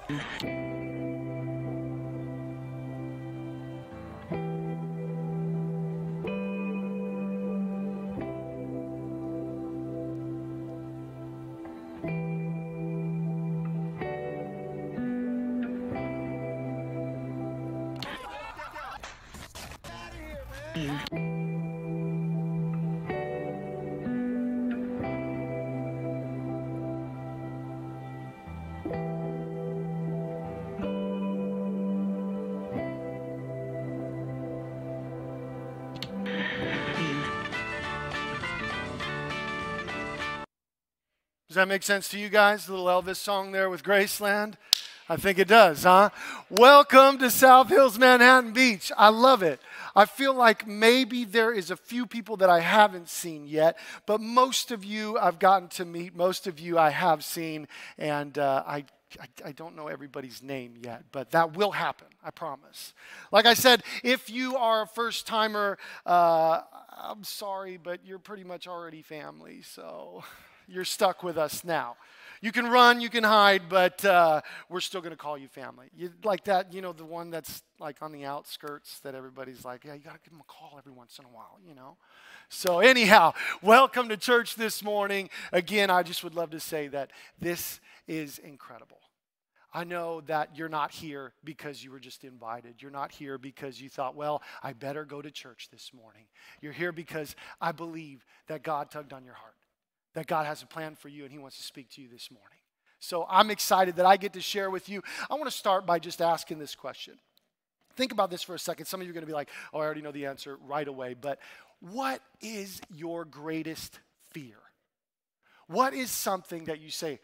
Does that make sense to you guys? A little Elvis song there with Graceland? I think it does, huh? Welcome to South Hills, Manhattan Beach. I love it. I feel like maybe there is a few people that I haven't seen yet, but most of you I've gotten to meet, most of you I have seen, and I don't know everybody's name yet, but that will happen, I promise. Like I said, if you are a first-timer, I'm sorry, but you're pretty much already family, so you're stuck with us now. You can run, you can hide, but we're still going to call you family. You like that, you know, the one that's like on the outskirts that everybody's like, yeah, you got to give them a call every once in a while, you know. So anyhow, welcome to church this morning. Again, I just would love to say that this is incredible. I know that you're not here because you were just invited. You're not here because you thought, well, I better go to church this morning. You're here because I believe that God tugged on your heart, that God has a plan for you and he wants to speak to you this morning. So I'm excited that I get to share with you. I want to start by just asking this question. Think about this for a second. Some of you are going to be like, oh, I already know the answer right away. But what is your greatest fear? What is something that you say,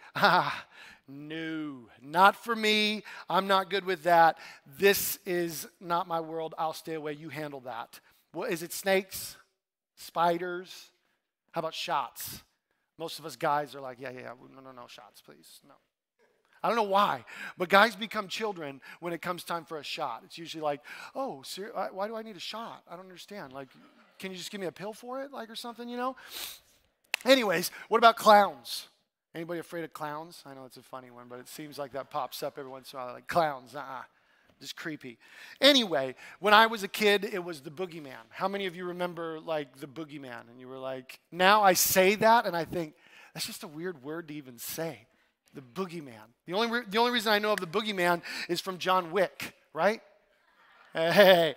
no, not for me. I'm not good with that. This is not my world. I'll stay away. You handle that. Well, is it snakes? Spiders? How about shots? Most of us guys are like, yeah, no, shots, please, no. I don't know why, but guys become children when it comes time for a shot. It's usually like, oh, why do I need a shot? I don't understand. Like, can you just give me a pill for it, like, or something, you know? Anyways, what about clowns? Anybody afraid of clowns? I know it's a funny one, but it seems like that pops up every once in a while, like clowns, just creepy. Anyway, when I was a kid, it was the boogeyman. How many of you remember, like, the boogeyman? And you were like, now I say that, and I think, that's just a weird word to even say, the boogeyman. The only reason I know of the boogeyman is from John Wick, right? Hey.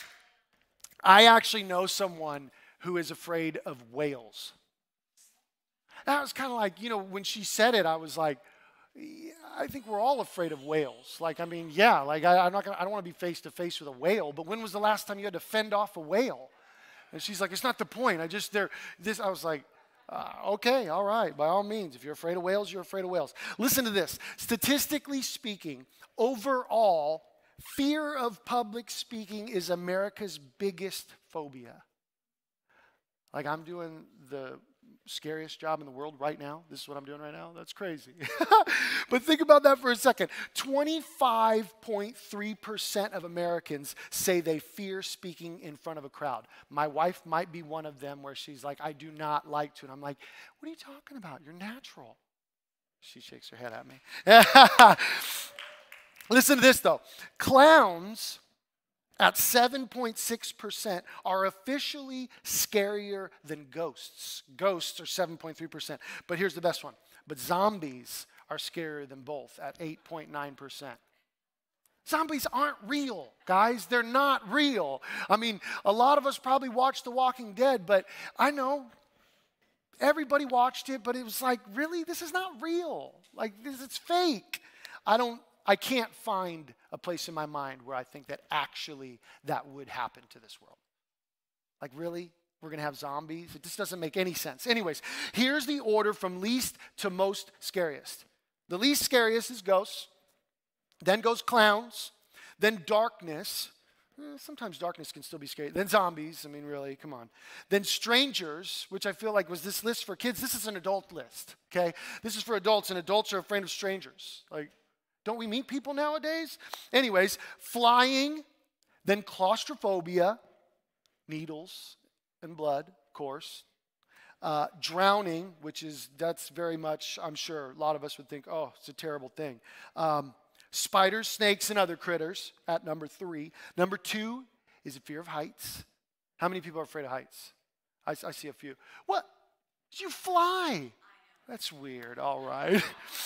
I actually know someone who is afraid of whales. That was kind of like, you know, when she said it, I was like, yeah, I think we're all afraid of whales. Like, I mean, yeah, like I don't want to be face to face with a whale, but when was the last time you had to fend off a whale? And she's like, it's not the point. I was like, okay, all right, by all means. If you're afraid of whales, you're afraid of whales. Listen to this. Statistically speaking, overall, fear of public speaking is America's biggest phobia. Like, I'm doing the scariest job in the world right now. This is what I'm doing right now. That's crazy. But think about that for a second. 25.3% of Americans say they fear speaking in front of a crowd. My wife might be one of them where she's like, I do not like to. And I'm like, what are you talking about? You're natural. She shakes her head at me. Listen to this, though. Clowns at 7.6% are officially scarier than ghosts. Ghosts are 7.3%. But here's the best one. But zombies are scarier than both at 8.9%. Zombies aren't real, guys. They're not real. I mean, a lot of us probably watched The Walking Dead, but I know everybody watched it, but it was like, really? This is not real. Like, it's fake. I can't find a place in my mind where I think that actually that would happen to this world. Like, really? We're going to have zombies? It just doesn't make any sense. Anyways, here's the order from least to most scariest. The least scariest is ghosts. Then goes clowns. Then darkness. Sometimes darkness can still be scary. Then zombies. I mean, really, come on. Then strangers, which I feel like was this list for kids. This is an adult list, okay? This is for adults, and adults are afraid of strangers. Like, don't we meet people nowadays? Anyways, flying, then claustrophobia, needles and blood, of course. Drowning, that's very much, I'm sure, a lot of us would think, oh, it's a terrible thing. Spiders, snakes, and other critters at number 3. Number 2 is a fear of heights. How many people are afraid of heights? I see a few. What? You fly. That's weird. All right.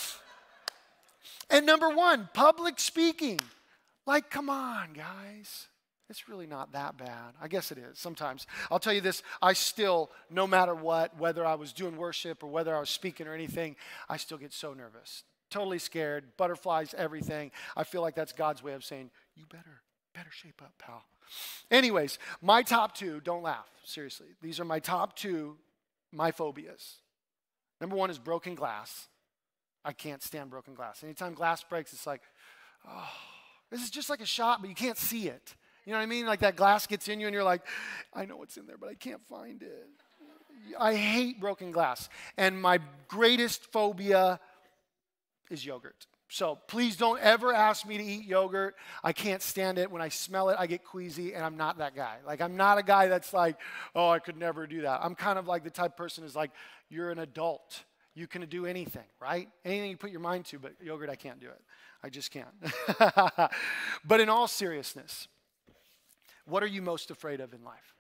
And number 1, public speaking. Like, come on, guys. It's really not that bad. I guess it is sometimes. I'll tell you this, I still, no matter what, whether I was doing worship or whether I was speaking or anything, I still get so nervous. Totally scared, butterflies, everything. I feel like that's God's way of saying, you better shape up, pal. Anyways, my top 2, don't laugh, seriously. These are my top 2, my phobias. Number 1 is broken glass. I can't stand broken glass. Anytime glass breaks, it's like, oh, this is just like a shot, but you can't see it. You know what I mean? Like that glass gets in you and you're like, I know what's in there, but I can't find it. I hate broken glass. And my greatest phobia is yogurt. So please don't ever ask me to eat yogurt. I can't stand it. When I smell it, I get queasy, and I'm not that guy. Like, I'm not a guy that's like, oh, I could never do that. I'm kind of like the type of person who's like, you're an adult. You can do anything, right? Anything you put your mind to, but yogurt, I can't do it. I just can't. But in all seriousness, what are you most afraid of in life?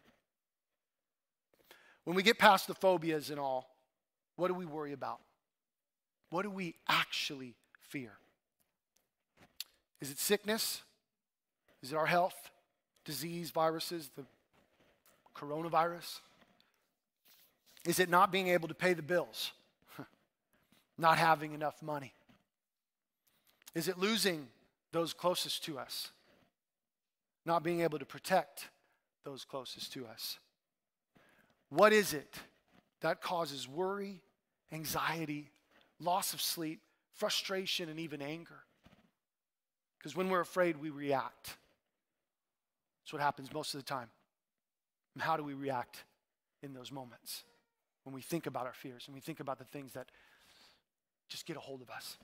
When we get past the phobias and all, what do we worry about? What do we actually fear? Is it sickness? Is it our health? Disease, viruses, the coronavirus? Is it not being able to pay the bills? Not having enough money? Is it losing those closest to us? Not being able to protect those closest to us? What is it that causes worry, anxiety, loss of sleep, frustration, and even anger? Because when we're afraid, we react. That's what happens most of the time. And how do we react in those moments? When we think about our fears and we think about the things that just get a hold of us.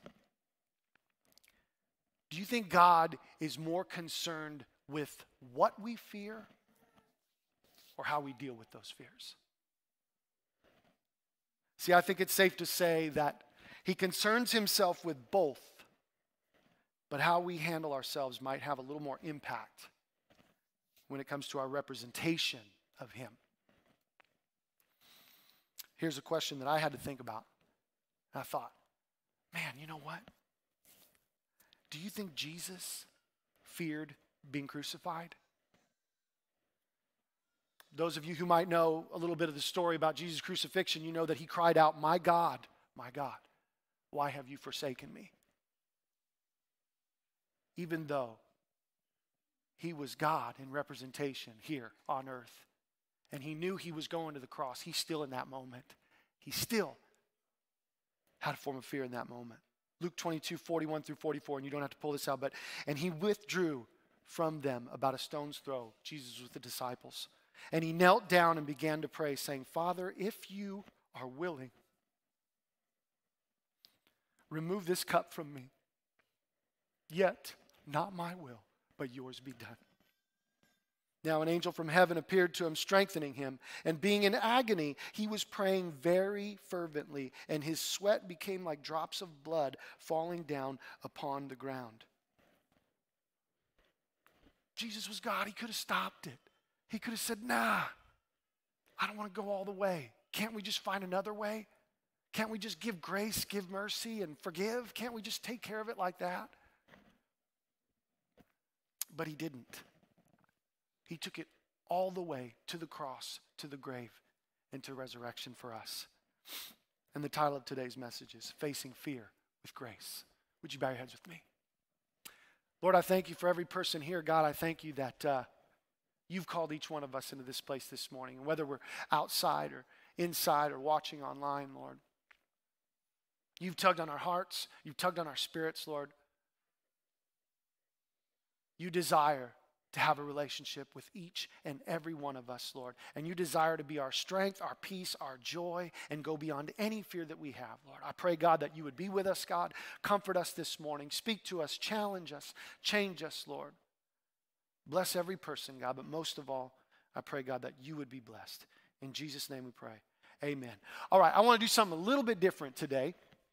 Do you think God is more concerned with what we fear or how we deal with those fears? See, I think it's safe to say that he concerns himself with both, but how we handle ourselves might have a little more impact when it comes to our representation of him. Here's a question that I had to think about. And I thought, man, you know what? Do you think Jesus feared being crucified? Those of you who might know a little bit of the story about Jesus' crucifixion, you know that he cried out, my God, why have you forsaken me? Even though he was God in representation here on earth, and he knew he was going to the cross, he still in that moment, he still had a form of fear in that moment. Luke 22, 41 through 44, and you don't have to pull this out, but, and he withdrew from them about a stone's throw. Jesus was with the disciples. And he knelt down and began to pray, saying, Father, if you are willing, remove this cup from me. Yet, not my will, but yours be done. Now an angel from heaven appeared to him, strengthening him. And being in agony, he was praying very fervently, and his sweat became like drops of blood falling down upon the ground. Jesus was God. He could have stopped it. He could have said, nah, I don't want to go all the way. Can't we just find another way? Can't we just give grace, give mercy, and forgive? Can't we just take care of it like that? But he didn't. He took it all the way to the cross, to the grave, and to resurrection for us. And the title of today's message is Facing Fear with Grace. Would you bow your heads with me? Lord, I thank you for every person here. God, I thank you that you've called each one of us into this place this morning. And whether we're outside or inside or watching online, Lord, you've tugged on our hearts. You've tugged on our spirits, Lord. You desire to have a relationship with each and every one of us, Lord. And you desire to be our strength, our peace, our joy, and go beyond any fear that we have, Lord. I pray, God, that you would be with us, God. Comfort us this morning. Speak to us, challenge us, change us, Lord. Bless every person, God, but most of all, I pray, God, that you would be blessed. In Jesus' name we pray. Amen. All right, I want to do something a little bit different today.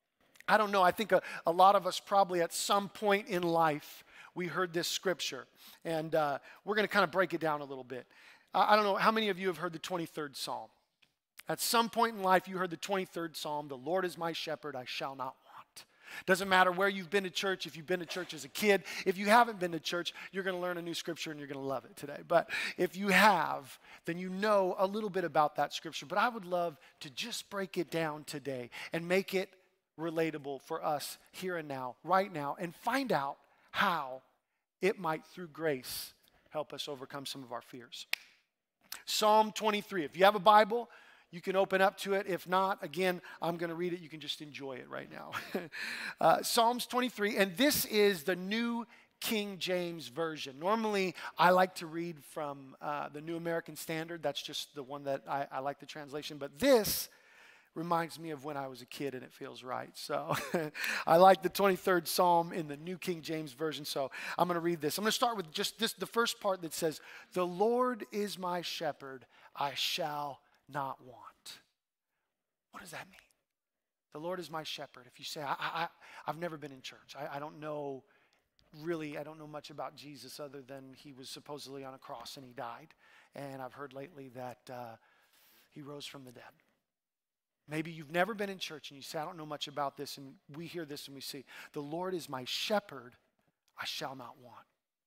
I don't know. I think a lot of us probably at some point in life, we heard this scripture. And we're going to kind of break it down a little bit. I don't know, how many of you have heard the 23rd Psalm? At some point in life, you heard the 23rd Psalm, the Lord is my shepherd, I shall not want. Doesn't matter where you've been to church, if you've been to church as a kid. If you haven't been to church, you're going to learn a new scripture and you're going to love it today. But if you have, then you know a little bit about that scripture. But I would love to just break it down today and make it relatable for us here and now, right now, and find out how it might, through grace, help us overcome some of our fears. Psalm 23. If you have a Bible, you can open up to it. If not, again, I'm going to read it. You can just enjoy it right now. Psalms 23, and this is the New King James Version. Normally, I like to read from the New American Standard. That's just the one that I like the translation. But this reminds me of when I was a kid, and it feels right. So I like the 23rd Psalm in the New King James Version. So I'm going to read this. I'm going to start with just this, the first part that says, "The Lord is my shepherd, I shall not want." What does that mean? The Lord is my shepherd. If you say, I've never been in church. I don't know, really, I don't know much about Jesus other than he was supposedly on a cross and he died. And I've heard lately that he rose from the dead. Maybe you've never been in church and you say, I don't know much about this, and we hear this and we see, the Lord is my shepherd, I shall not want.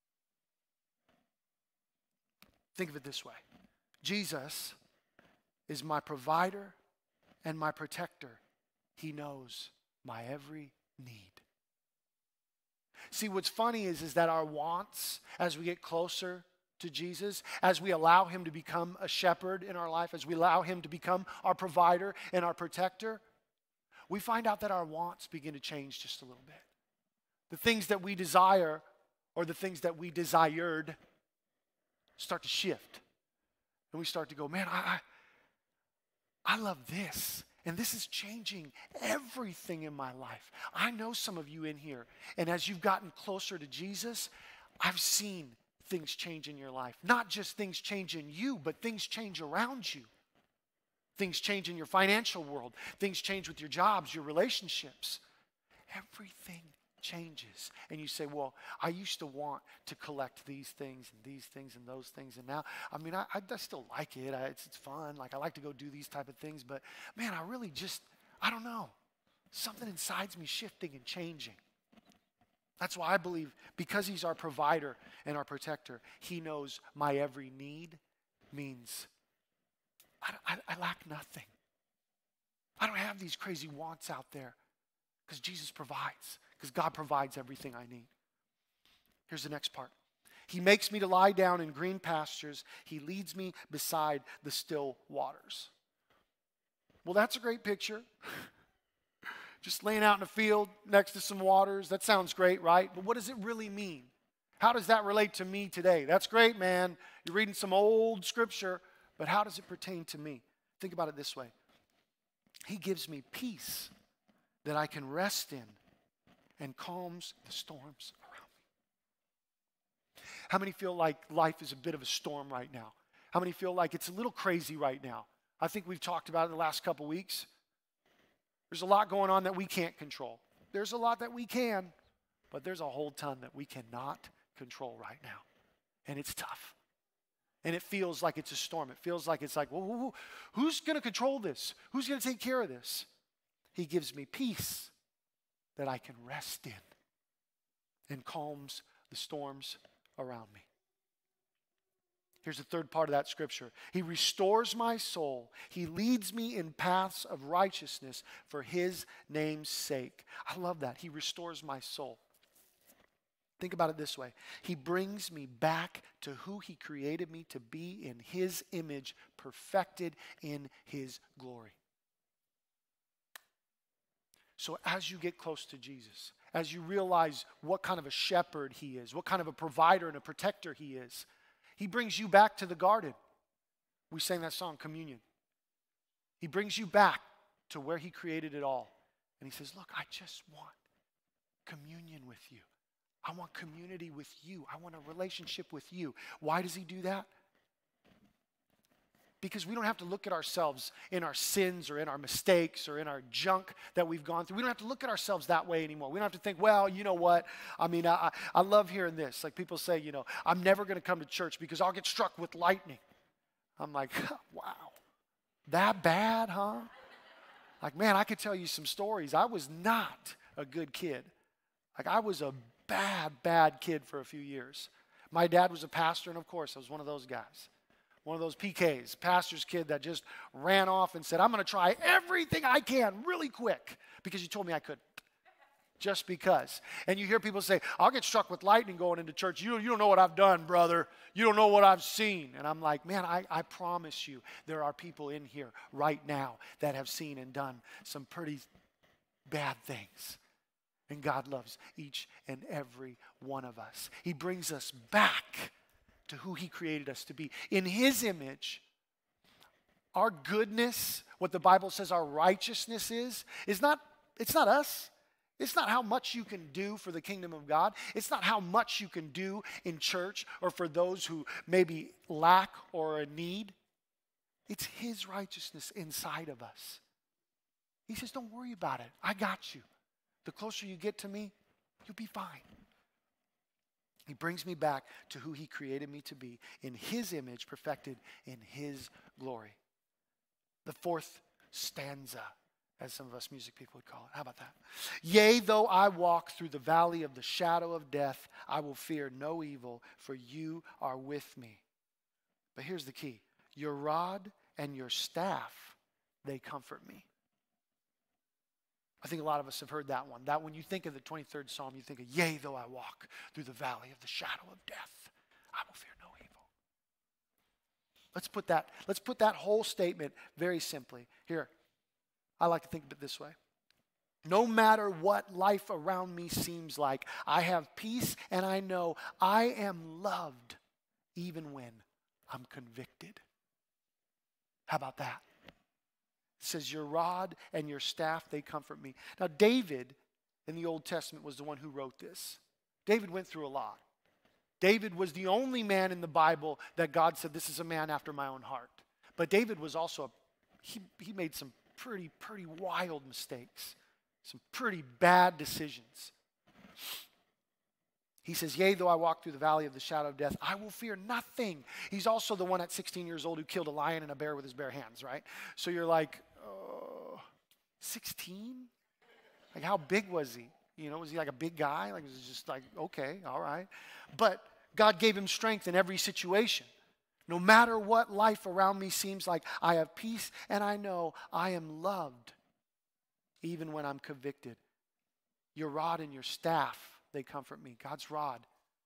Think of it this way. Jesus is my provider and my protector. He knows my every need. See, what's funny is that our wants, as we get closer to Jesus, as we allow him to become a shepherd in our life, as we allow him to become our provider and our protector, we find out that our wants begin to change just a little bit. The things that we desire or the things that we desired start to shift. And we start to go, man, I love this. And this is changing everything in my life. I know some of you in here, and as you've gotten closer to Jesus, I've seen things change in your life. Not just things change in you, but things change around you. Things change in your financial world. Things change with your jobs, your relationships. Everything changes. And you say, well, I used to want to collect these things and those things. And now, I mean, I still like it. It's fun. Like, I like to go do these type of things. But, man, I really just, I don't know. Something inside's me shifting and changing. That's why I believe, because he's our provider and our protector, he knows my every need means I lack nothing. I don't have these crazy wants out there because Jesus provides, because God provides everything I need. Here's the next part. He makes me to lie down in green pastures. He leads me beside the still waters. Well, that's a great picture. Just laying out in a field next to some waters. That sounds great, right? But what does it really mean? How does that relate to me today? That's great, man. You're reading some old scripture, but how does it pertain to me? Think about it this way. He gives me peace that I can rest in and calms the storms around me. How many feel like life is a bit of a storm right now? How many feel like it's a little crazy right now? I think we've talked about it in the last couple weeks. There's a lot going on that we can't control. There's a lot that we can, but there's a whole ton that we cannot control right now. And it's tough. And it feels like it's a storm. It feels like it's like, well, who's going to control this? Who's going to take care of this? He gives me peace that I can rest in and calms the storms around me. Here's the third part of that scripture. He restores my soul. He leads me in paths of righteousness for his name's sake. I love that. He restores my soul. Think about it this way. He brings me back to who he created me to be, in his image, perfected in his glory. So as you get close to Jesus, as you realize what kind of a shepherd he is, what kind of a provider and a protector he is, he brings you back to the garden. We sang that song, Communion. He brings you back to where he created it all. And he says, look, I just want communion with you. I want community with you. I want a relationship with you. Why does he do that? because we don't have to look at ourselves in our sins or in our mistakes or in our junk that we've gone through. We don't have to look at ourselves that way anymore. We don't have to think, well, you know what? I mean, I love hearing this. Like people say, you know, I'm never going to come to church because I'll get struck with lightning. I'm like, wow, that bad, huh? Like, man, I could tell you some stories. I was not a good kid. Like, I was a bad kid for a few years. My dad was a pastor, and of course, I was one of those guys. One of those PKs, pastor's kid that just ran off and said, I'm going to try everything I can really quick because you told me I could. Just because. And you hear people say, I'll get struck with lightning going into church. You don't know what I've done, brother. You don't know what I've seen. And I'm like, man, I promise you there are people in here right now that have seen and done some pretty bad things. And God loves each and every one of us. He brings us back to who He created us to be. In His image, our goodness, what the Bible says our righteousness is not, it's not us. It's not how much you can do for the kingdom of God. It's not how much you can do in church or for those who maybe lack or are in need. It's His righteousness inside of us. He says, don't worry about it. I got you. The closer you get to me, you'll be fine. He brings me back to who He created me to be, in His image, perfected in His glory. The fourth stanza, as some of us music people would call it. How about that? Yea, though I walk through the valley of the shadow of death, I will fear no evil, for you are with me. But here's the key. Your rod and your staff, they comfort me. I think a lot of us have heard that one. That when you think of the 23rd Psalm, you think of, yea, though I walk through the valley of the shadow of death, I will fear no evil. Let's put that whole statement very simply. Here, I like to think of it this way. No matter what life around me seems like, I have peace and I know I am loved even when I'm convicted. How about that? It says, your rod and your staff, they comfort me. Now, David in the Old Testament was the one who wrote this. David went through a lot. David was the only man in the Bible that God said, this is a man after my own heart. But David was also, he made some pretty wild mistakes, some pretty bad decisions. He says, yea, though I walk through the valley of the shadow of death, I will fear nothing. He's also the one at 16 years old who killed a lion and a bear with his bare hands, right? So you're like, 16? Like, how big was he? You know, was he like a big guy? Like, it was just like, okay, all right. But God gave him strength in every situation. No matter what life around me seems like, I have peace and I know I am loved even when I'm convicted. Your rod and your staff, they comfort me. God's rod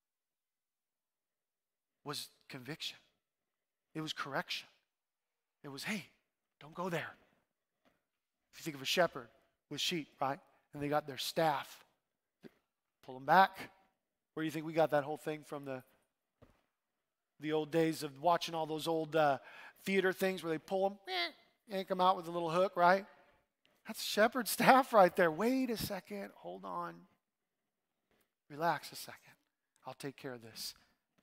was conviction. It was correction. It was, hey, don't go there. If you think of a shepherd with sheep, right? And they got their staff. Pull them back. Where do you think we got that whole thing from the old days of watching all those old theater things where they pull them, yank them out with a little hook, right? That's shepherd's staff right there. Wait a second. Hold on. Relax a second. I'll take care of this.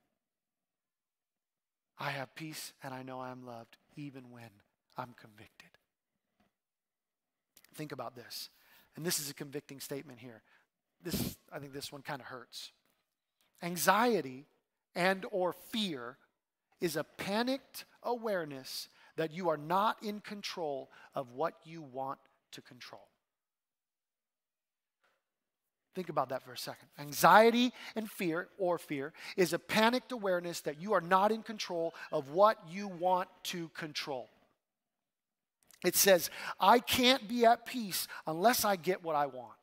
I have peace and I know I am loved even when I'm convicted. Think about this. And this is a convicting statement here. I think this one kind of hurts. Anxiety and or fear is a panicked awareness that you are not in control of what you want to control. Think about that for a second. Anxiety and fear, is a panicked awareness that you are not in control of what you want to control. It says, I can't be at peace unless I get what I want.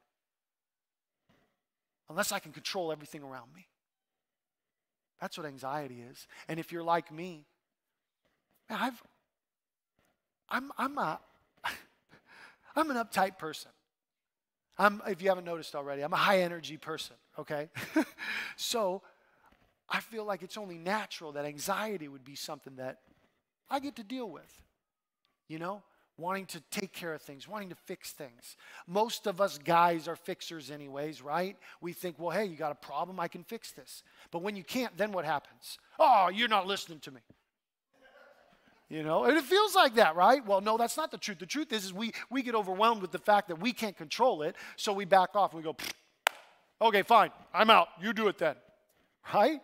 Unless I can control everything around me. That's what anxiety is. And if you're like me, man, I'm an uptight person. If you haven't noticed already, I'm a high energy person, okay? So I feel like it's only natural that anxiety would be something that I get to deal with, you know? Wanting to take care of things, wanting to fix things. Most of us guys are fixers anyways, right? We think, well, hey, you got a problem, I can fix this. But when you can't, then what happens? Oh, you're not listening to me. And it feels like that, right? Well, no, that's not the truth. The truth is we get overwhelmed with the fact that we can't control it, so we back off and we go, okay, fine, I'm out. You do it then, right?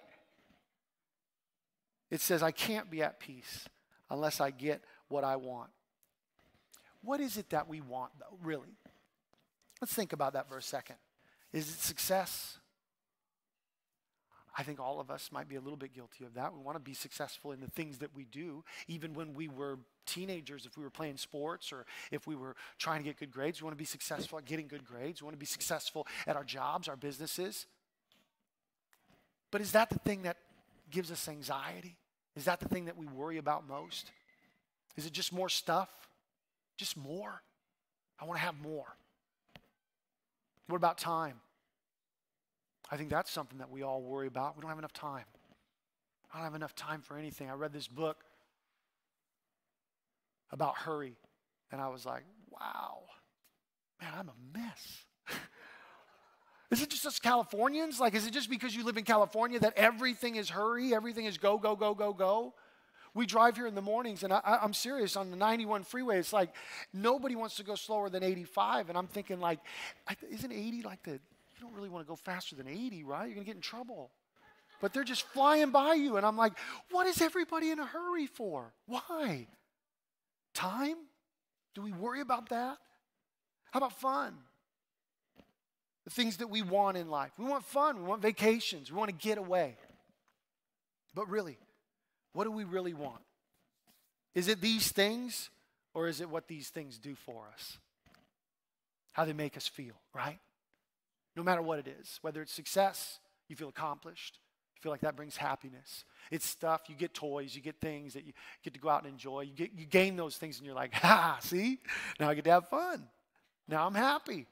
It says, I can't be at peace unless I get what I want. What is it that we want, though, really? Let's think about that for a second. Is it success? I think all of us might be a little bit guilty of that. We want to be successful in the things that we do. Even when we were teenagers, if we were playing sports or if we were trying to get good grades, we want to be successful at getting good grades. We want to be successful at our jobs, our businesses. But is that the thing that gives us anxiety? Is that the thing that we worry about most? Is it just more stuff? Just more? I want to have more. What about time? I think that's something that we all worry about. We don't have enough time. I don't have enough time for anything. I read this book about hurry, and I was like, wow, man, I'm a mess. Is it just us Californians? Like, is it just because you live in California that everything is hurry, everything is go, go, go, go, go? We drive here in the mornings, and I'm serious, on the 91 freeway, it's like nobody wants to go slower than 85, and I'm thinking like, isn't 80 like you don't really want to go faster than 80, right? You're going to get in trouble. But they're just flying by you, and I'm like, what is everybody in a hurry for? Why? Time? Do we worry about that? How about fun? The things that we want in life. We want fun. We want vacations. We want to get away. But really, what do we really want? Is it these things, or is it what these things do for us? How they make us feel, right? No matter what it is, whether it's success, you feel accomplished, you feel like that brings happiness. It's stuff, you get toys, you get things that you get to go out and enjoy. You gain those things and you're like, ha, see? Now I get to have fun. Now I'm happy.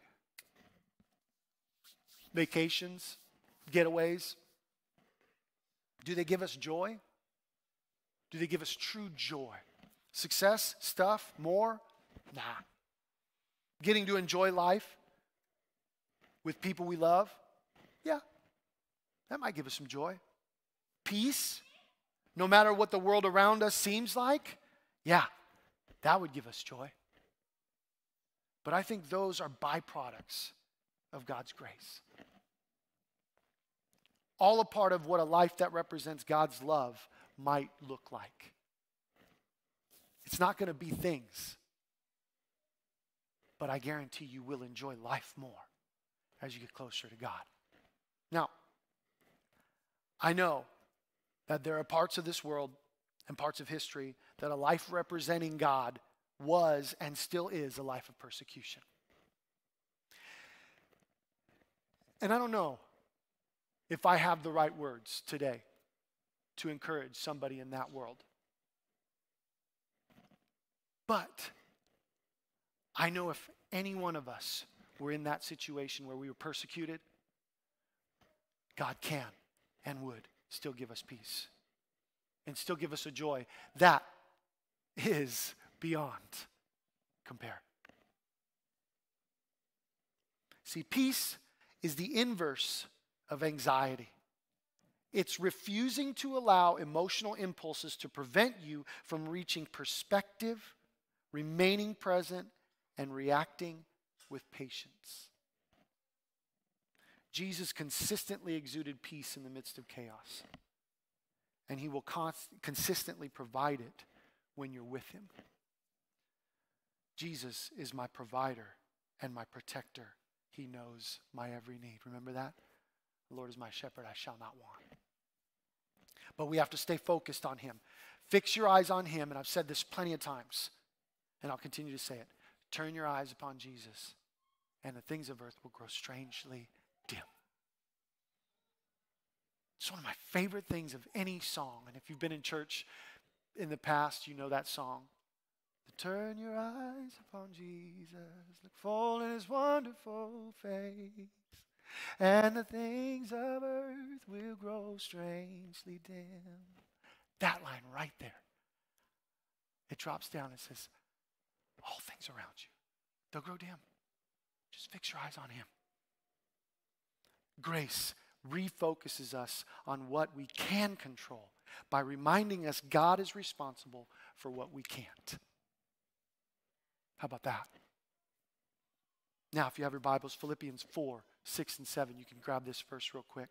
Vacations, getaways, do they give us joy? Do they give us true joy? Success, stuff, more? Nah. Getting to enjoy life with people we love? Yeah, that might give us some joy. Peace, no matter what the world around us seems like? Yeah, that would give us joy. But I think those are byproducts of God's grace. All a part of what a life that represents God's love might look like. It's not going to be things, but I guarantee you will enjoy life more as you get closer to God. Now, I know that there are parts of this world and parts of history that a life representing God was and still is a life of persecution. And I don't know if I have the right words today to encourage somebody in that world. But I know if any one of us were in that situation where we were persecuted, God can and would still give us peace and still give us a joy that is beyond compare. See, peace is the inverse of anxiety. It's refusing to allow emotional impulses to prevent you from reaching perspective, remaining present, and reacting with patience. Jesus consistently exuded peace in the midst of chaos, and he will consistently provide it when you're with him. Jesus is my provider and my protector. He knows my every need. Remember that? The Lord is my shepherd, I shall not want. But we have to stay focused on him. Fix your eyes on him, and I've said this plenty of times, and I'll continue to say it. Turn your eyes upon Jesus, and the things of earth will grow strangely dim. It's one of my favorite things of any song, and if you've been in church in the past, you know that song. Turn your eyes upon Jesus, look full in his wonderful face, and the things of earth will grow strangely dim. That line right there. It drops down and says, all things around you, they'll grow dim. Just fix your eyes on him. Grace refocuses us on what we can control by reminding us God is responsible for what we can't. How about that? Now, if you have your Bibles, Philippians 4, 6, and 7, you can grab this verse real quick.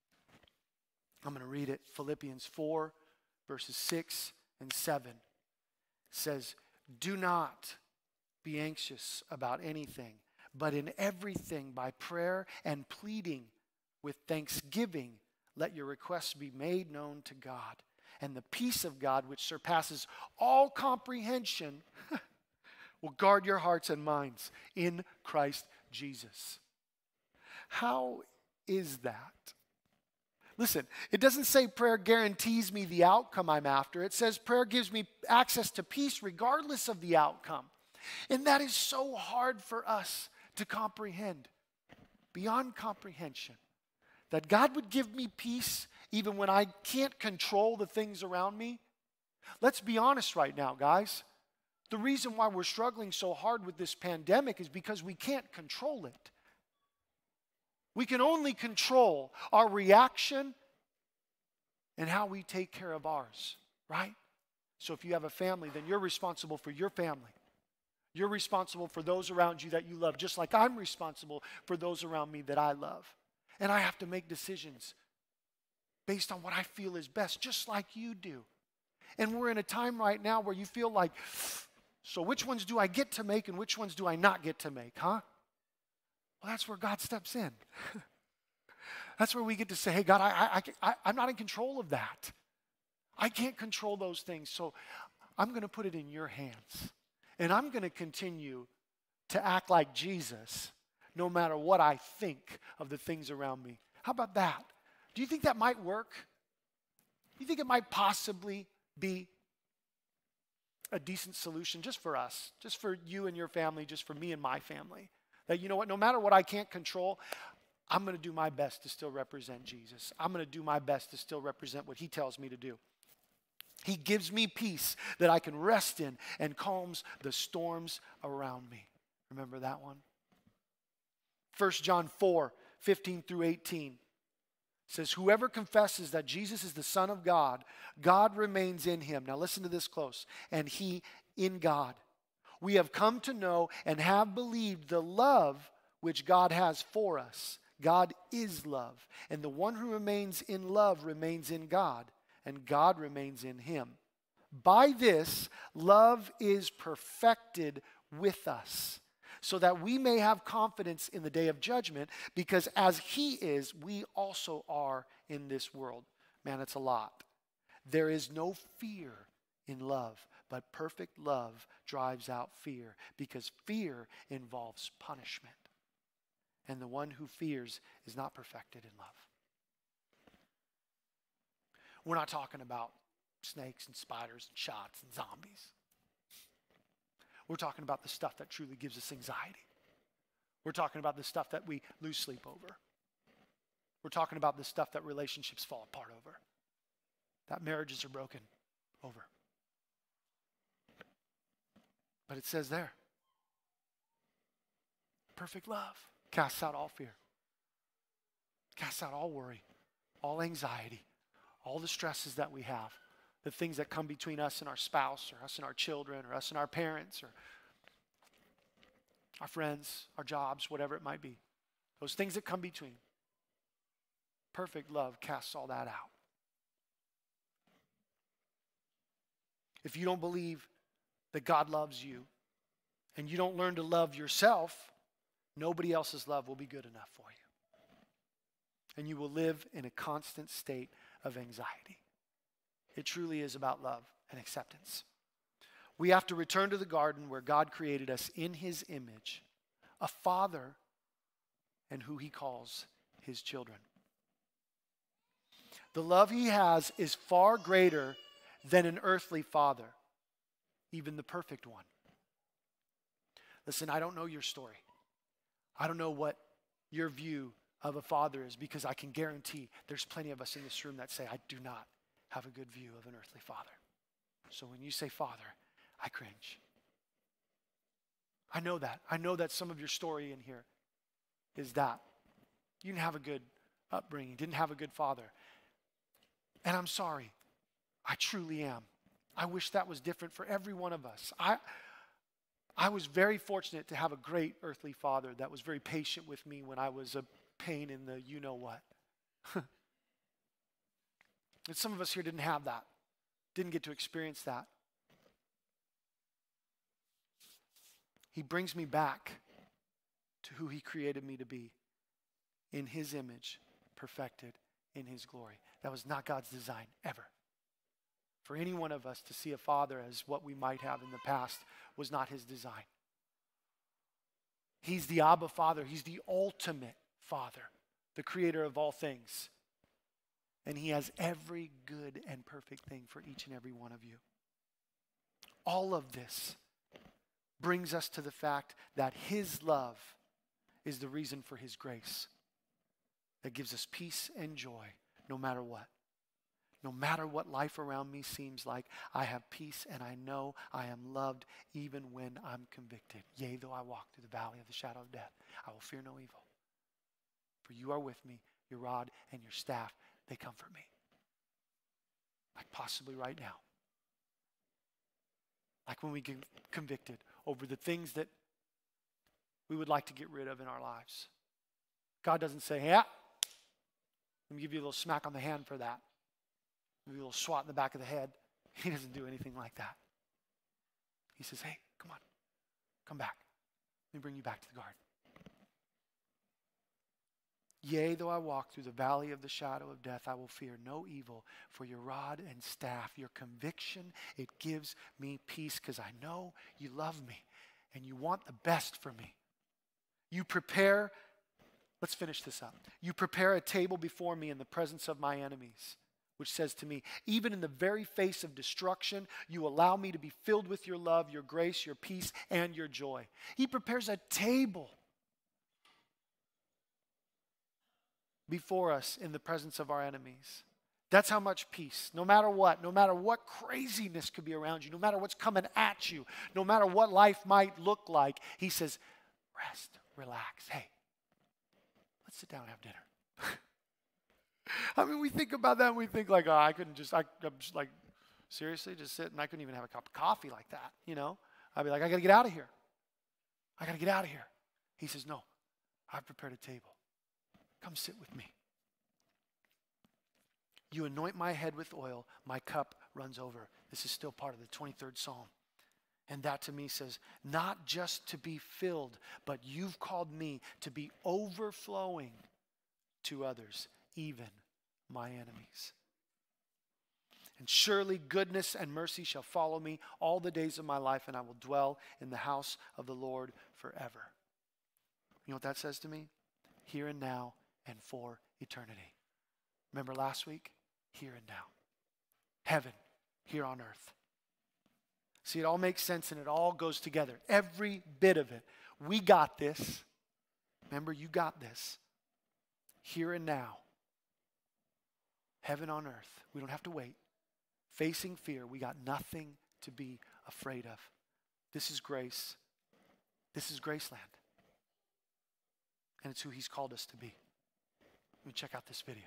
I'm going to read it. Philippians 4, verses 6 and 7 says, "Do not be anxious about anything, but in everything by prayer and pleading with thanksgiving, let your requests be made known to God. And the peace of God, which surpasses all comprehension, will guard your hearts and minds in Christ Jesus." How is that? Listen, it doesn't say prayer guarantees me the outcome I'm after. It says prayer gives me access to peace regardless of the outcome. And that is so hard for us to comprehend, beyond comprehension. That God would give me peace even when I can't control the things around me. Let's be honest right now, guys. The reason why we're struggling so hard with this pandemic is because we can't control it. We can only control our reaction and how we take care of ours, right? So if you have a family, then you're responsible for your family. You're responsible for those around you that you love, just like I'm responsible for those around me that I love. And I have to make decisions based on what I feel is best, just like you do. And we're in a time right now where you feel like, so which ones do I get to make and which ones do I not get to make, huh? Well, that's where God steps in. That's where we get to say, hey, God, I'm not in control of that. I can't control those things, so I'm going to put it in your hands. And I'm going to continue to act like Jesus no matter what I think of the things around me. How about that? Do you think that might work? Do you think it might possibly be a decent solution just for us, just for you and your family, just for me and my family? That, you know what, no matter what I can't control, I'm going to do my best to still represent Jesus. I'm going to do my best to still represent what he tells me to do. He gives me peace that I can rest in and calms the storms around me. Remember that one? 1 John 4, 15 through 18 says, "Whoever confesses that Jesus is the Son of God, God remains in him." Now listen to this close. "And he in God. We have come to know and have believed the love which God has for us. God is love, and the one who remains in love remains in God, and God remains in him. By this, love is perfected with us, so that we may have confidence in the day of judgment, because as he is, we also are in this world." Man, it's a lot. "There is no fear in love, but perfect love drives out fear, because fear involves punishment. And the one who fears is not perfected in love." We're not talking about snakes and spiders and shots and zombies. We're talking about the stuff that truly gives us anxiety. We're talking about the stuff that we lose sleep over. We're talking about the stuff that relationships fall apart over, that marriages are broken over. But it says there, perfect love casts out all fear, casts out all worry, all anxiety, all the stresses that we have, the things that come between us and our spouse, or us and our children, or us and our parents, or our friends, our jobs, whatever it might be. Those things that come between. Perfect love casts all that out. If you don't believe that God loves you, and you don't learn to love yourself, nobody else's love will be good enough for you. And you will live in a constant state of anxiety. It truly is about love and acceptance. We have to return to the garden where God created us in his image, a father, and who he calls his children. The love he has is far greater than an earthly father, even the perfect one. Listen, I don't know your story. I don't know what your view of a father is, because I can guarantee there's plenty of us in this room that say, I do not have a good view of an earthly father. So when you say father, I cringe. I know that. I know that some of your story in here is that you didn't have a good upbringing, didn't have a good father. And I'm sorry. I truly am. I wish that was different for every one of us. I was very fortunate to have a great earthly father that was very patient with me when I was a pain in the you-know-what. And some of us here didn't have that, didn't get to experience that. He brings me back to who he created me to be, in his image, perfected in his glory. That was not God's design, ever. For any one of us to see a father as what we might have in the past was not his design. He's the Abba Father. He's the ultimate Father, the creator of all things. And he has every good and perfect thing for each and every one of you. All of this brings us to the fact that his love is the reason for his grace that gives us peace and joy no matter what. No matter what life around me seems like, I have peace and I know I am loved even when I'm convicted. Yea, though I walk through the valley of the shadow of death, I will fear no evil. For you are with me, your rod and your staff, they comfort me. Like possibly right now. Like when we get convicted over the things that we would like to get rid of in our lives. God doesn't say, yeah, let me give you a little smack on the hand for that. Maybe a little swat in the back of the head. He doesn't do anything like that. He says, hey, come on. Come back. Let me bring you back to the garden. Yea, though I walk through the valley of the shadow of death, I will fear no evil, for your rod and staff, your conviction, it gives me peace because I know you love me and you want the best for me. You prepare, let's finish this up. You prepare a table before me in the presence of my enemies, which says to me, even in the very face of destruction, you allow me to be filled with your love, your grace, your peace, and your joy. He prepares a table before us in the presence of our enemies. That's how much peace, no matter what craziness could be around you, no matter what's coming at you, no matter what life might look like, he says, rest, relax. Hey, let's sit down and have dinner. I mean, we think about that and we think like, oh, I'm just like, seriously, just sit and I couldn't even have a cup of coffee like that, you know? I'd be like, I got to get out of here. I got to get out of here. He says, no, I've prepared a table. Come sit with me. You anoint my head with oil, my cup runs over. This is still part of the 23rd Psalm. And that to me says, not just to be filled, but you've called me to be overflowing to others, even my enemies. And surely goodness and mercy shall follow me all the days of my life, and I will dwell in the house of the Lord forever. You know what that says to me? Here and now and for eternity. Remember last week? Here and now. Heaven, here on earth. See, it all makes sense and it all goes together. Every bit of it. We got this. Remember, you got this. Here and now. Heaven on earth. We don't have to wait. Facing fear, we got nothing to be afraid of. This is grace. This is Graceland. And it's who he's called us to be. Let me check out this video.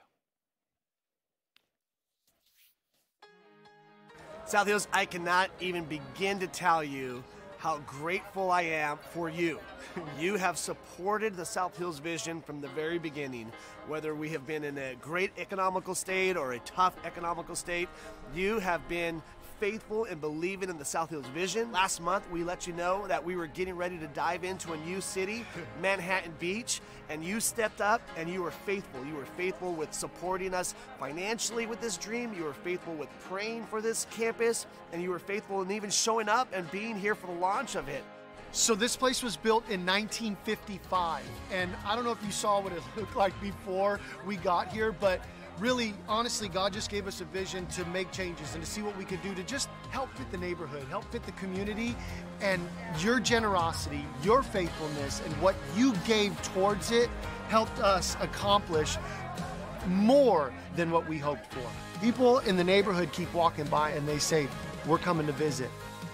South Hills, I cannot even begin to tell you how grateful I am for you. You have supported the South Hills vision from the very beginning. Whether we have been in a great economical state or a tough economical state, you have been faithful in believing in the South Hills vision. Last month, we let you know that we were getting ready to dive into a new city, Manhattan Beach, and you stepped up and you were faithful. You were faithful with supporting us financially with this dream. You were faithful with praying for this campus, and you were faithful in even showing up and being here for the launch of it. So this place was built in 1955, and I don't know if you saw what it looked like before we got here, but really, honestly, God just gave us a vision to make changes and to see what we could do to just help fit the neighborhood, help fit the community. And your generosity, your faithfulness, and what you gave towards it helped us accomplish more than what we hoped for. People in the neighborhood keep walking by and they say, we're coming to visit.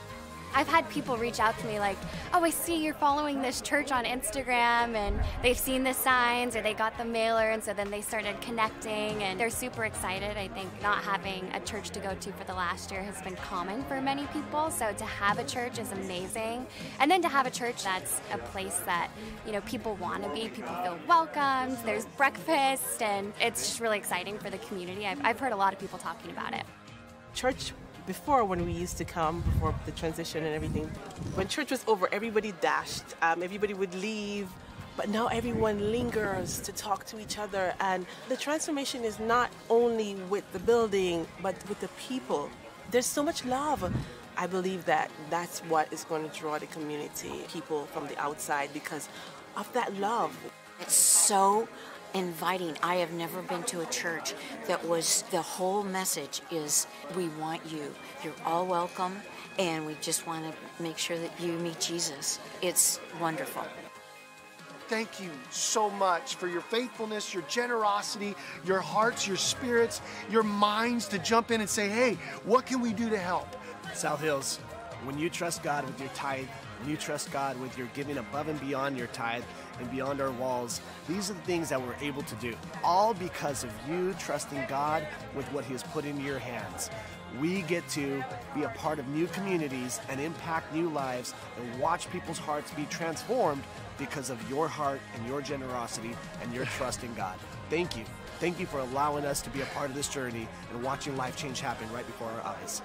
I've had people reach out to me like, oh, I see you're following this church on Instagram, and they've seen the signs or they got the mailer, and so then they started connecting, and they're super excited. I think not having a church to go to for the last year has been common for many people, so to have a church is amazing. And then to have a church that's a place that, you know, people want to be, people feel welcomed, there's breakfast, and it's just really exciting for the community. I've heard a lot of people talking about it. Church, before, when we used to come, before the transition and everything, when church was over, everybody dashed, everybody would leave, but now everyone lingers to talk to each other. And the transformation is not only with the building, but with the people. There's so much love. I believe that that's what is going to draw the community, people from the outside, because of that love. It's so inviting. I have never been to a church that was, the whole message is, we want you. You're all welcome, and we just want to make sure that you meet Jesus. It's wonderful. Thank you so much for your faithfulness, your generosity, your hearts, your spirits, your minds to jump in and say, hey, what can we do to help? South Hills, when you trust God with your tithe, when you trust God with your giving above and beyond your tithe and beyond our walls, these are the things that we're able to do, all because of you trusting God with what He has put into your hands. We get to be a part of new communities and impact new lives and watch people's hearts be transformed because of your heart and your generosity and your trust in God. Thank you. Thank you for allowing us to be a part of this journey and watching life change happen right before our eyes.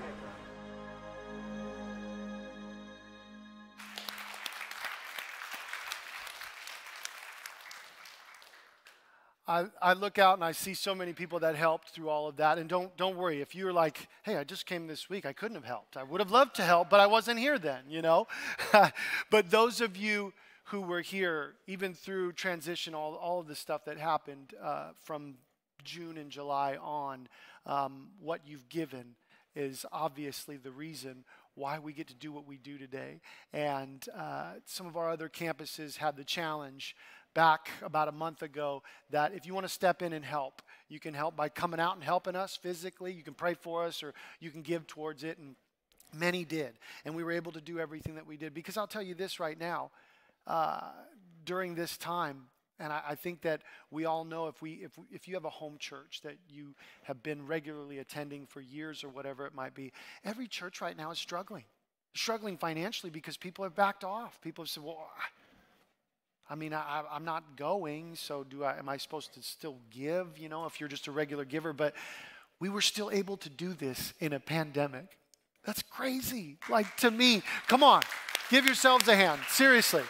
I look out and I see so many people that helped through all of that. And don't worry, if you're like, hey, I just came this week, I couldn't have helped. I would have loved to help, but I wasn't here then, you know. But those of you who were here, even through transition, all of the stuff that happened from June and July on, what you've given is obviously the reason why we get to do what we do today. And some of our other campuses had the challenge back about a month ago that if you want to step in and help, you can help by coming out and helping us physically. You can pray for us, or you can give towards it, and many did. And we were able to do everything that we did, because I'll tell you this right now, during this time, and I think that we all know, if you have a home church that you have been regularly attending for years or whatever it might be, every church right now is struggling financially because people have backed off. People have said, well, I mean, I'm not going, so am I supposed to still give, you know, if you're just a regular giver? But we were still able to do this in a pandemic. That's crazy. Like, to me, come on, give yourselves a hand, seriously.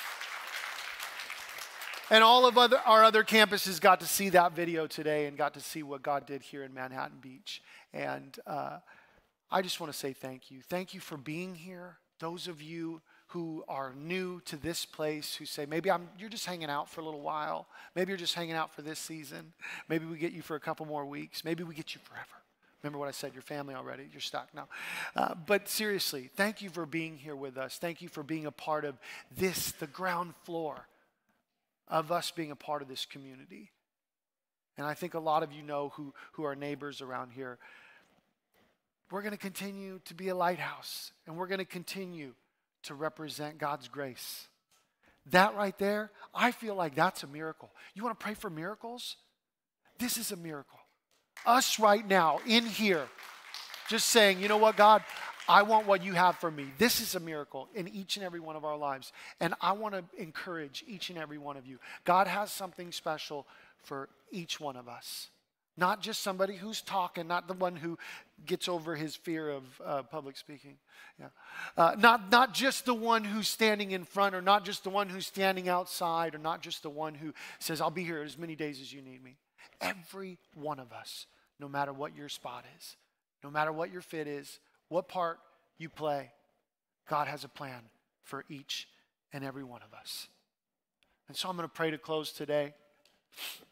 And all of our other campuses got to see that video today and got to see what God did here in Manhattan Beach. And I just want to say thank you. Thank you for being here. Those of you who are new to this place, who say, maybe you're just hanging out for a little while. Maybe you're just hanging out for this season. Maybe we get you for a couple more weeks. Maybe we get you forever. Remember what I said, your family already, you're stuck now. But seriously, thank you for being here with us. Thank you for being a part of this, the ground floor of us being a part of this community. And I think a lot of you know who are neighbors around here. We're going to continue to be a lighthouse, and we're going to continue to represent God's grace. That right there, I feel like that's a miracle. You want to pray for miracles? This is a miracle. Us right now in here, just saying, you know what, God, I want what you have for me. This is a miracle in each and every one of our lives. And I want to encourage each and every one of you. God has something special for each one of us. Not just somebody who's talking, not the one who gets over his fear of public speaking. Yeah. Not just the one who's standing in front, or not just the one who's standing outside, or not just the one who says, I'll be here as many days as you need me. Every one of us, no matter what your spot is, no matter what your fit is, what part you play, God has a plan for each and every one of us. And so I'm going to pray to close today.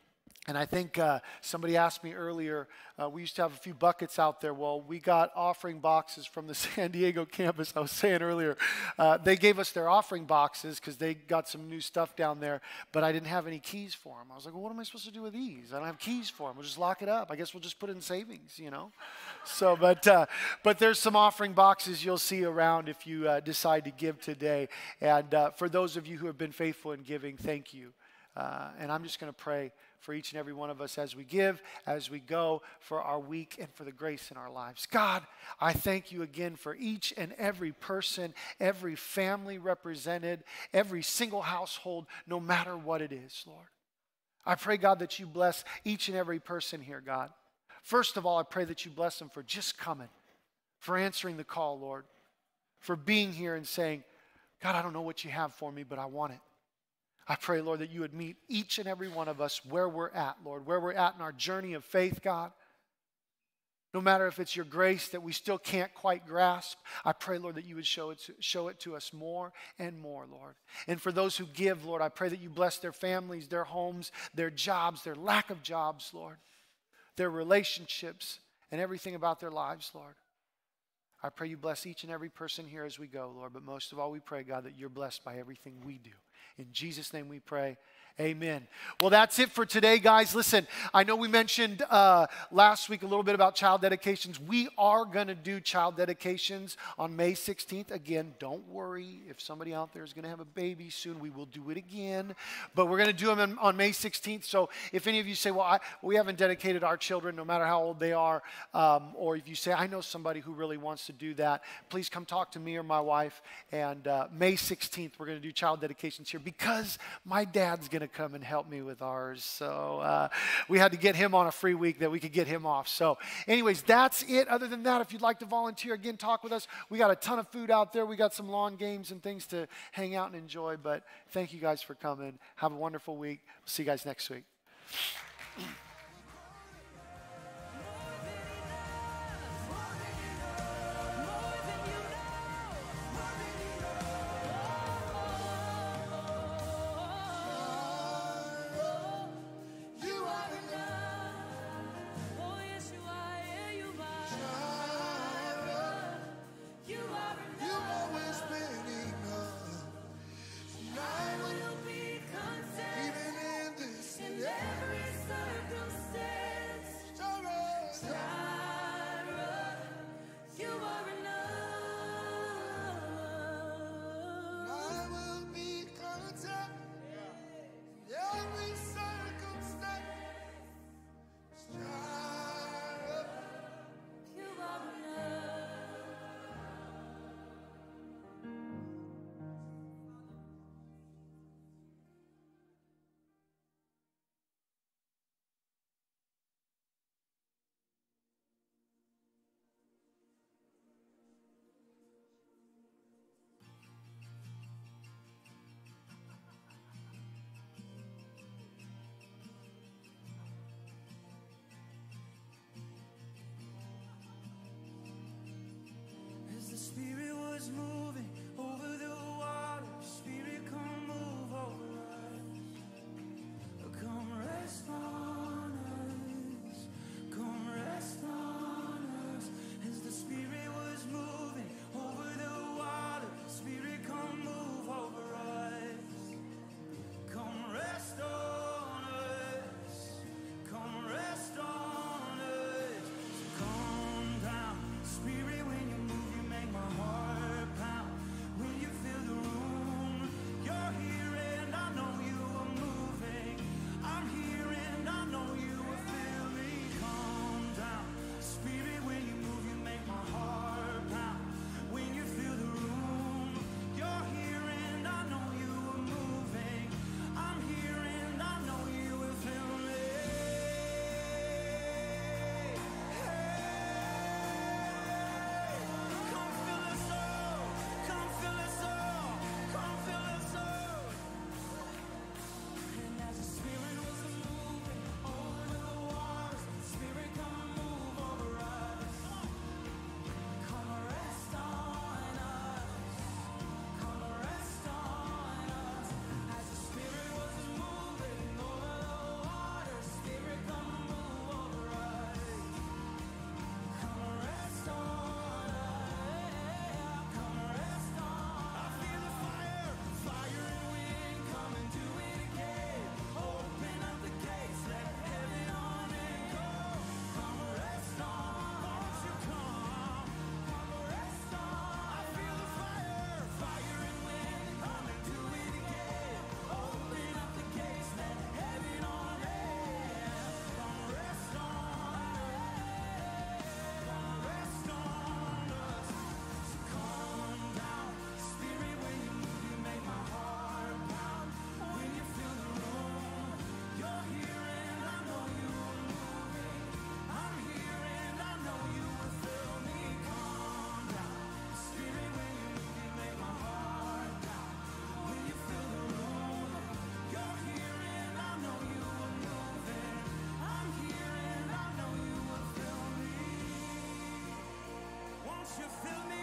And I think somebody asked me earlier, we used to have a few buckets out there. Well, we got offering boxes from the San Diego campus. I was saying earlier, they gave us their offering boxes because they got some new stuff down there, but I didn't have any keys for them. I was like, well, what am I supposed to do with these? I don't have keys for them. We'll just lock it up. I guess we'll just put it in savings, you know. So, but there's some offering boxes you'll see around if you decide to give today. And for those of you who have been faithful in giving, thank you. And I'm just going to pray for each and every one of us as we give, as we go, for our week and for the grace in our lives. God, I thank you again for each and every person, every family represented, every single household, no matter what it is, Lord. I pray, God, that you bless each and every person here, God. First of all, I pray that you bless them for just coming, for answering the call, Lord, for being here and saying, God, I don't know what you have for me, but I want it. I pray, Lord, that you would meet each and every one of us where we're at, Lord, where we're at in our journey of faith, God. No matter if it's your grace that we still can't quite grasp, I pray, Lord, that you would show it to us more and more, Lord. And for those who give, Lord, I pray that you bless their families, their homes, their jobs, their lack of jobs, Lord, their relationships, and everything about their lives, Lord. I pray you bless each and every person here as we go, Lord. But most of all, we pray, God, that you're blessed by everything we do. In Jesus' name we pray. Amen. Well, that's it for today, guys. Listen, I know we mentioned last week a little bit about child dedications. We are going to do child dedications on May 16th. Again, don't worry if somebody out there is going to have a baby soon. We will do it again. But we're going to do them on May 16th. So if any of you say, well, we haven't dedicated our children, no matter how old they are, or if you say, I know somebody who really wants to do that, please come talk to me or my wife. And May 16th, we're going to do child dedications here because my dad's going to come and help me with ours. So we had to get him on a free week that we could get him off. So anyways, that's it. Other than that, if you'd like to volunteer, again, talk with us. We got a ton of food out there. We got some lawn games and things to hang out and enjoy. But thank you guys for coming. Have a wonderful week. We'll see you guys next week. Even in this, in every circle. Fill me